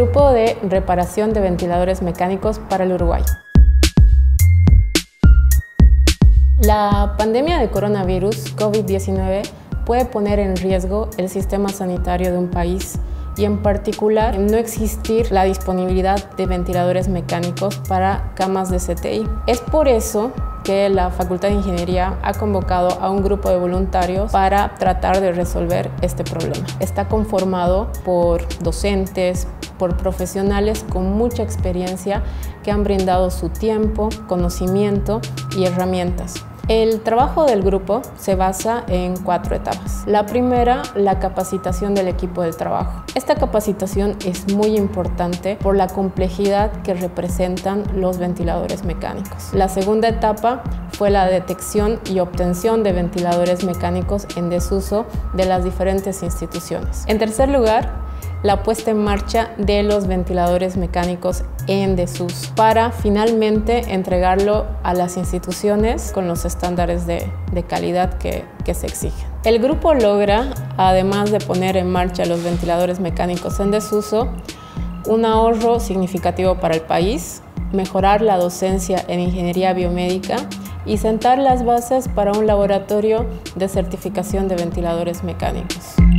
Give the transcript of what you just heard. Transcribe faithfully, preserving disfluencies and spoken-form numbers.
Grupo de reparación de ventiladores mecánicos para el Uruguay. La pandemia de coronavirus COVID diecinueve puede poner en riesgo el sistema sanitario de un país y en particular no existir la disponibilidad de ventiladores mecánicos para camas de C T I. Es por eso que la Facultad de Ingeniería ha convocado a un grupo de voluntarios para tratar de resolver este problema. Está conformado por docentes, por profesionales con mucha experiencia que han brindado su tiempo, conocimiento y herramientas. El trabajo del grupo se basa en cuatro etapas. La primera, la capacitación del equipo de trabajo. Esta capacitación es muy importante por la complejidad que representan los ventiladores mecánicos. La segunda etapa fue la detección y obtención de ventiladores mecánicos en desuso de las diferentes instituciones. En tercer lugar, la puesta en marcha de los ventiladores mecánicos en desuso para finalmente entregarlo a las instituciones con los estándares de, de calidad que, que se exigen. El grupo logra, además de poner en marcha los ventiladores mecánicos en desuso, un ahorro significativo para el país, mejorar la docencia en ingeniería biomédica y sentar las bases para un laboratorio de certificación de ventiladores mecánicos.